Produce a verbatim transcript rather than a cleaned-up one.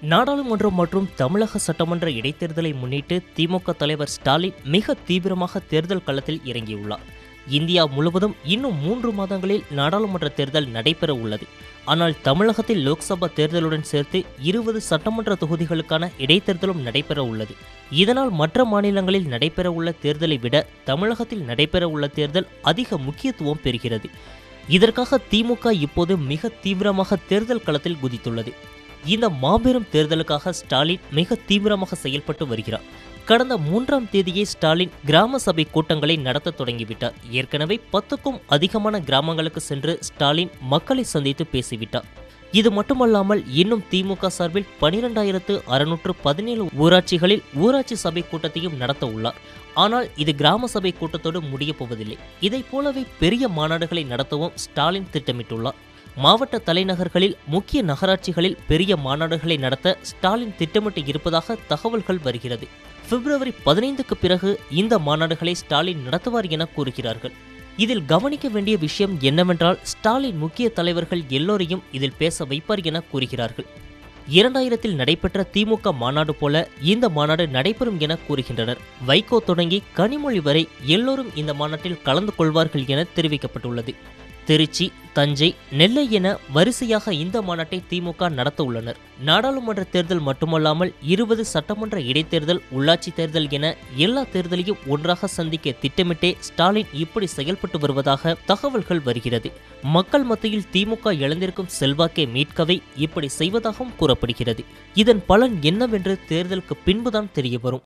நாடாளுமன்றம் மற்றும் தமிழக சட்டமன்ற இடைத்தேர்தலை முன்னிட்டு திமுக தலைவர் ஸ்டாலின் மிக தீவிரமாக தேர்தல் களத்தில் இறங்கியுள்ளார். இந்தியா முழுவதும் இன்னும் மூன்று மாதங்களில் நாடாளுமன்ற தேர்தல் நடைபெற உள்ளது. ஆனால் தமிழகத்தில் லோக்சபா தேர்தலுடன் சேர்த்து இருபது சட்டமன்ற தொகுதிகளுக்கான இடைத்தேர்தலும் நடைபெற உள்ளது. இதனால் மற்ற மாநிலங்களில் நடைபெற உள்ள தேர்தலை விட தமிழகத்தில் நடைபெற உள்ள தேர்தல் அதிக முக்கியத்துவம் பெறுகிறது. இதற்காக திமுக இப்போது மிக தீவிரமாக தேர்தல் களத்தில் குதித்துள்ளது. இந்த மாபெரும் தேர்தலுக்காக ஸ்டாலின் மிக தீவிரமாக செயல்பட்டு வருகிறார். கடந்த மூன்றாம் தேதியே ஸ்டாலின் கிராம சபை கூட்டங்களை நடத்த தொடங்கிவிட்டார். ஏற்கனவே பத்துக்கும் அதிகமான கிராமங்களுக்கு சென்று ஸ்டாலின் மக்களை சந்தித்து பேசிவிட்டார். இது மட்டுமல்லாமல் இன்னும் திமுக சார்பில் பனிரெண்டாயிரத்து அறுநூற்று பதினேழு ஊராட்சிகளில் ஊராட்சி சபை கூட்டத்தையும் நடத்த உள்ளார். ஆனால் இது கிராம சபை கூட்டத்தோடு முடிய போவதில்லை. இதை போலவே பெரிய மாநாடுகளை நடத்தவும் ஸ்டாலின் திட்டமிட்டுள்ளார். மாவட்ட தலைநகர்களில் முக்கிய நகராட்சிகளில் பெரிய மாநாடுகளை நடத்த ஸ்டாலின் திட்டமிட்டு இருப்பதாக தகவல்கள் வருகிறது. பிப்ரவரி பதினைந்துக்கு பிறகு இந்த மாநாடுகளை ஸ்டாலின் நடத்துவார் என கூறுகிறார்கள். இதில் கவனிக்க வேண்டிய விஷயம் என்னவென்றால் ஸ்டாலின் முக்கிய தலைவர்கள் எல்லோரையும் இதில் பேச வைப்பார் என கூறுகிறார்கள். இரண்டாயிரத்தில் நடைபெற்ற திமுக மாநாடு போல இந்த மாநாடு நடைபெறும் என கூறுகின்றனர். வைகோ தொடங்கி கனிமொழி வரை எல்லோரும் இந்த மாநாட்டில் கலந்து கொள்வார்கள் என தெரிவிக்கப்பட்டுள்ளது. திருச்சி, தஞ்சை, நெல்லை என வரிசையாக இந்த மாநாட்டை திமுக நடத்த உள்ளனர். நாடாளுமன்ற தேர்தல் மட்டுமல்லாமல் இருபது சட்டமன்ற இடைத்தேர்தல், உள்ளாட்சி தேர்தல் என எல்லா தேர்தலையும் ஒன்றாக சந்திக்க திட்டமிட்டே ஸ்டாலின் இப்படி செயல்பட்டு வருவதாக தகவல்கள் வருகிறது. மக்கள் மத்தியில் திமுக இழந்திருக்கும் செல்வாக்கை மீட்கவே இப்படி செய்வதாகவும் கூறப்படுகிறது. இதன் பலன் என்னவென்று தேர்தலுக்கு பின்புதான் தெரியவரும்.